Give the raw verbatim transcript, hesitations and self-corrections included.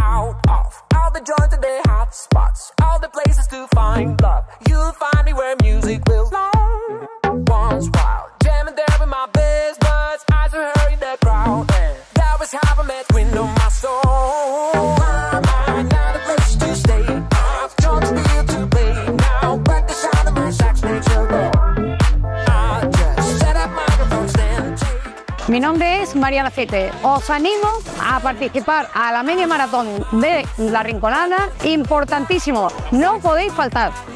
out of all the joints and the hot spots, all the places to find love. You'll find me where music will flow. Once wild, jamming there with my best buds, eyes are hurrying the crowd, and that was how I met wind on my soul. My mind, not a place to stay. I've got to feel to play now, but the sound of my sax makes a roar. I just set up microphones and take. Mi nombre es María Lacete. Os animo a participar a la media maratón de La Rinconada. Importantísimo, no podéis faltar.